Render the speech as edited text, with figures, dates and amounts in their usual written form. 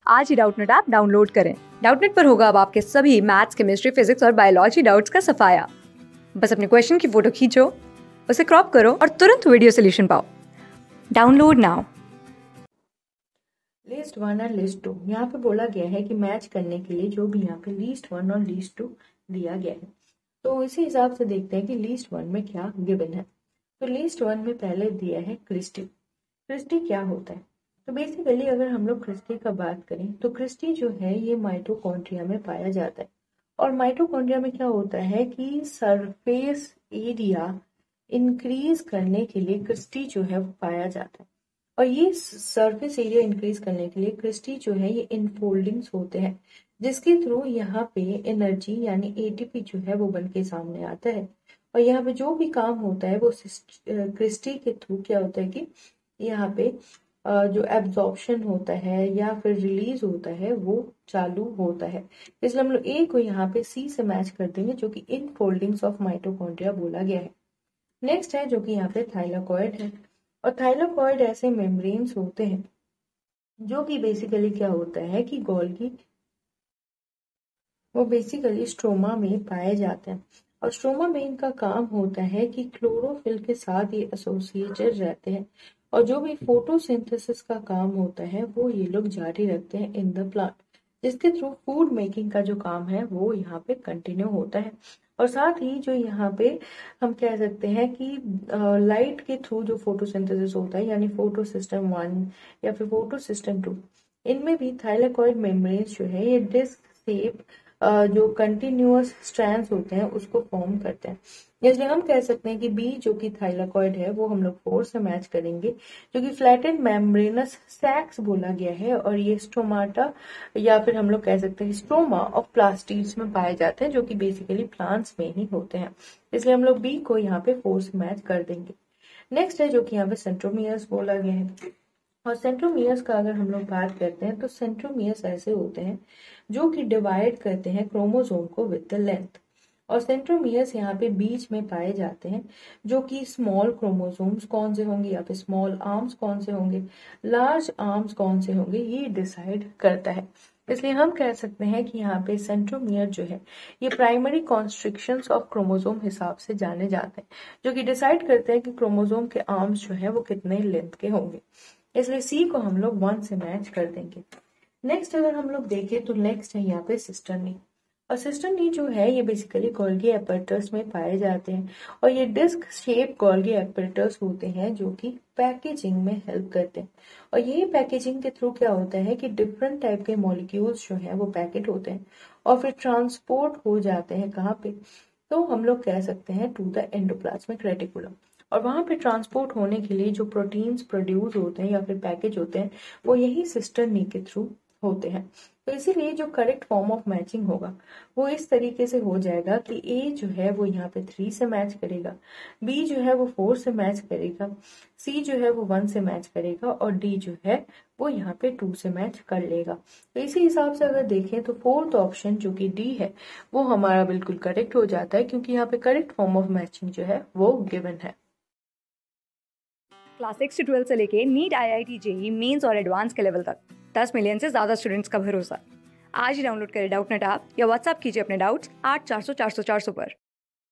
आज ही Doubtnut app download करें। डाउटनेट पर होगा अब आपके सभी मैथ्स, केमिस्ट्री, फिजिक्स और बायोलॉजी डाउट्स का सफाया। बस अपने क्वेश्चन की फोटो खींचो, उसे क्रॉप करो और तुरंत वीडियो सोल्यूशन पाओ। Download now. लिस्ट वन और लिस्ट टू यहाँ पे बोला गया है कि मैच करने के लिए जो भी यहाँ पे लिस्ट वन और लिस्ट टू दिया गया है, तो इसी हिसाब से देखते हैं कि लिस्ट वन में क्या गिवन है। तो लिस्ट वन में पहले दिया है क्रिस्टी। क्रिस्टी क्या होता है? तो बेसिकली अगर हम लोग क्रिस्टी का बात करें तो क्रिस्टी जो है ये माइटोकॉन्ड्रिया में पाया जाता है। और माइटोकॉन्ड्रिया में क्या होता है कि सरफेस एरिया इंक्रीज करने के लिए क्रिस्टी जो है वो पाया जाता है। और ये सरफेस एरिया इंक्रीज करने के लिए क्रिस्टी जो है ये इनफोल्डिंग्स होते हैं, जिसके थ्रू यहाँ पे एनर्जी यानी एटीपी जो है वो बन के सामने आता है। और यहाँ पे जो भी काम होता है वो क्रिस्टी के थ्रू क्या होता है कि यहाँ पे जो एब्जॉर्प्शन होता है या फिर रिलीज होता है वो चालू होता है। इसलिए हम लोग ए को यहाँ पे सी से मैच कर देंगे, जो कि इनफोल्डिंग्स ऑफ माइटोकॉन्ड्रिया बोला गया है। नेक्स्ट है जो कि यहाँ पे थाइलाकॉइड है। और थाइलाकॉइड ऐसे मेम्ब्रेन्स होते हैं जो कि बेसिकली क्या होता है कि गोल्गी वो बेसिकली स्ट्रोमा में पाए जाते हैं। और स्ट्रोमा में इनका काम होता है कि क्लोरोफिल के साथ ये एसोसिएटेड रहते हैं, और जो भी फोटोसिंथेसिस का काम होता है वो ये लोग जारी रखते हैं इन द प्लांट, जिसके थ्रू फूड मेकिंग का जो काम है वो यहाँ पे कंटिन्यू होता है। और साथ ही जो यहाँ पे हम कह सकते हैं कि लाइट के थ्रू जो फोटोसिंथेसिस होता है यानी फोटो सिस्टम वन या फिर फोटो सिस्टम टू, इनमें भी थाइलाकॉइड मेम्ब्रेन्स जो है ये डिस्क शेप जो कंटिन्यूअस स्ट्रैंड्स होते हैं उसको फॉर्म करते हैं। इसलिए हम कह सकते हैं कि बी जो कि थाइलाकॉइड है वो हम लोग 4 से मैच करेंगे, जो कि फ्लैटेंड मेम्ब्रेनस सैक्स बोला गया है। और ये स्टोमाटा या फिर हम लोग कह सकते हैं स्ट्रोमा ऑफ प्लास्टिड्स में पाए जाते हैं, जो कि बेसिकली प्लांट्स में ही होते हैं। इसलिए हम लोग बी को यहाँ पे 4 से मैच कर देंगे। नेक्स्ट है जो कि यहाँ पे सेंट्रोमियर्स बोला गया है। और सेंट्रोमियर्स का अगर हम लोग बात करते हैं तो सेंट्रोमियर्स ऐसे होते हैं जो कि डिवाइड करते हैं क्रोमोसोम को विद द लेंथ। और सेंट्रोमियर्स यहाँ पे बीच में पाए जाते हैं, जो कि स्मॉल क्रोमोसोम्स कौन से होंगे या फिर स्मॉल आर्म्स कौन से होंगे, लार्ज आर्म्स कौन से होंगे, ये डिसाइड करता है। इसलिए हम कह सकते हैं कि यहाँ पे सेंट्रोमियर जो है ये प्राइमरी कॉन्स्ट्रिक्शंस ऑफ क्रोमोसोम हिसाब से जाने जाते हैं, जो कि डिसाइड करते हैं कि क्रोमोसोम के आर्म्स जो है वो कितने लेंथ के होंगे। इसलिए सी को हम लोग 1 से मैच कर देंगे। नेक्स्ट अगर हम लोग देखें तो नेक्स्ट है यहाँ पे सिस्टर्नी। और सिस्टर्नी जो है ये बेसिकली गोल्गी एपर्टस में पाए जाते हैं। और ये डिस्क शेप गोल्गी एपर्टस होते हैं जो कि पैकेजिंग में हेल्प करते हैं। और ये पैकेजिंग के थ्रू क्या होता है कि डिफरेंट टाइप के मॉलिक्यूल्स जो है वो पैकेट होते हैं और फिर ट्रांसपोर्ट हो जाते हैं कहाँ पे, तो हम लोग कह सकते हैं टू द एंडोप्लाज्मिक रेटिकुलम। और वहां पे ट्रांसपोर्ट होने के लिए जो प्रोटीन्स प्रोड्यूस होते हैं या फिर पैकेज होते हैं वो यही सिस्टर्नी के थ्रू होते हैं। तो इसीलिए जो करेक्ट फॉर्म ऑफ मैचिंग होगा वो इस तरीके से हो जाएगा कि ए जो है वो यहाँ पे 3 से मैच करेगा, बी जो है वो 4 से मैच करेगा, सी जो है वो 1 से मैच करेगा और डी जो है वो यहाँ पे 2 से मैच कर लेगा। तो इसी हिसाब से अगर देखें तो फोर्थ ऑप्शन जो कि डी है वो हमारा बिल्कुल करेक्ट हो जाता है, क्योंकि यहाँ पे करेक्ट फॉर्म ऑफ मैचिंग जो है वो गिवन है। क्लास 6 से 12 से लेके नीट, IIT, जेई मेंस और एडवांस के लेवल तक 10 मिलियन से ज्यादा स्टूडेंट्स का भरोसा। आज ही डाउनलोड करें डाउटनेट ऐप या व्हाट्सएप कीजिए अपने डाउट्स 8400 400 400 पर।